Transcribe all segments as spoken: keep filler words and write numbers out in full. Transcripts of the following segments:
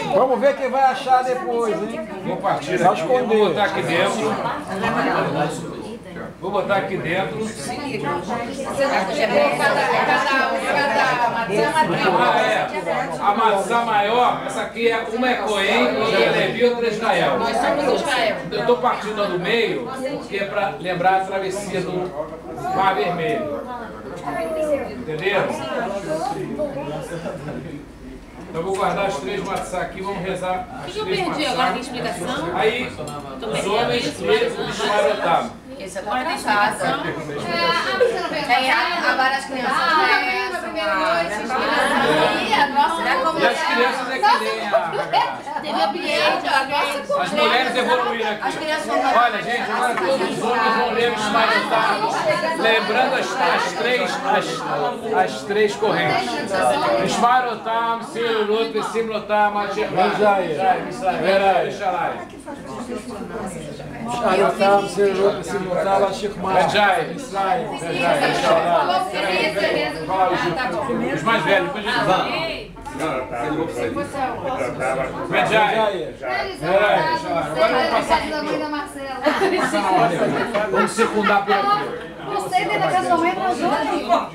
Vamos ver quem vai achar depois, hein? Vou partir Só aqui, esconder. eu vou botar aqui dentro. Vou botar aqui dentro. Ah, é. A maçã maior, essa aqui é uma é Cohen, outra é Levi, outra é Israel. Nós somos Israel. Eu estou partindo do meio, porque é para lembrar a travessia do Mar Vermelho. Entenderam? Eu vou guardar os três matzá aqui, vamos rezar O as que eu três perdi? matzá. Agora tem explicação? Aí, os homens e os marotados. Esse agora tem casa. Tem a- agora as crianças Ah, na primeira noite. E a nossa Já E as crianças é que nem a... Teve ambiente, a nossa As mulheres evoluíram As aqui. crianças vão Olha, gente, agora todos os homens vão ler os marotados. Lembrando as, as, três, as, as três correntes. Esmarotam, Sirurut, Simlotam, Machermah. Jai, Verai, Shalai. Arotam, Serot, Simotal, Ashikmar. Benjai. Israel. Benjai, Shalai. Os mais velhos, depois a gente vai. Benjai. Verai, Shalai. Agora vamos passar aqui. Passar na ordem. Vamos secundar por aqui. Você dentro da casa da mãe com os outros.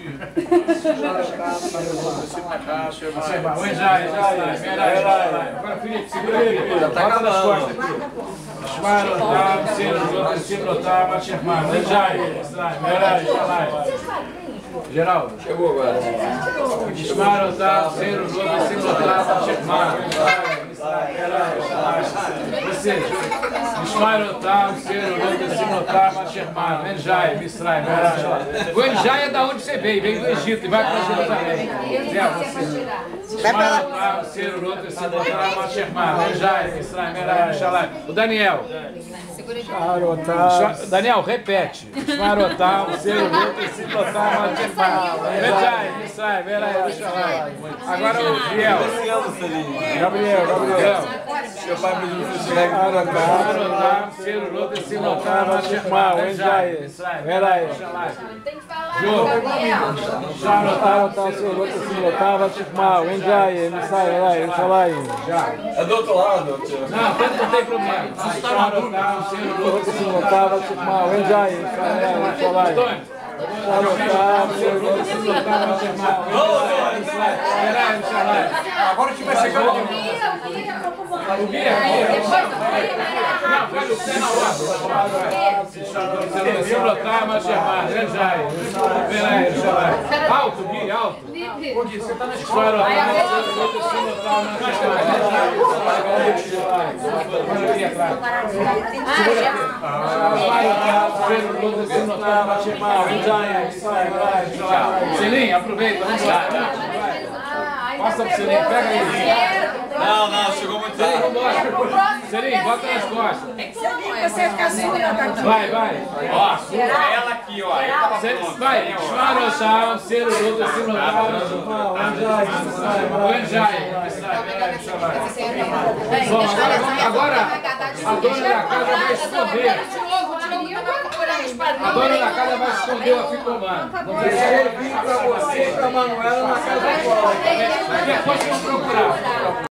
Benjai, Shalai. Verai, Shalai. Agora, Felipe, segura aí. Bota nas costas aqui. Esmarotam, Sirurut, Simlotam, Machermah. Benjai, Israel. Verai, Shalai. Geraldo. Chegou agora. Esmarotam, Sirurut, Simlotam, Machermah. Você. Esmarotam, Sirurut, Simlotam, Machermah. Benjai, Israel. O Benjai é da onde você veio, veio do Egito e vai para Jerusalém. É, você. Esmarotam, Sirurut, Simlotam, Machermah. Benjai, Israel. O Daniel. Arotam. Daniel, repete. Esmarotam, Sirurut, Simlotam, Machermah. Benjai, Israel. Agora o Giel. Gabriel, Gabriel. Seu pai me Arotam, Sirurut, Simlotam, Machermah. Benjai, Israel. Arotam, Serot, Simotal, Ashikmar. Enjai, Israel, Israel. É do outro lado, tio. Não, tanto não tem problema. Arotam, Sirurut, Simotal, Ashikmar. Enjai, Israel, Israel. Arotam, Serot, Simotal, Ashikmar. Agora a gente vai chegar no o Bia aqui. Não, faz o pé na hora. Simlotam, Machermah. Benjai. Alto, Bia, alto. Você está na escola. Selinho, aproveita, vamos lá. Passa pro Selinho, pega aí. Não, não, chegou muito Selinho, tarde. vambora. Selinho, bota nas costas. Você fica segurando. Vai, vai. Ó, sua ela aqui, ó. Aí tava pronto. Vai, Esmarotam, Sirurut, Simlotam, Benjai. Agora, a dona da casa vai esconder. A dona da casa vai esconder o afirmando. Não vai ser vir pra você e pra Manuela na casa agora. Depois que eu procurar.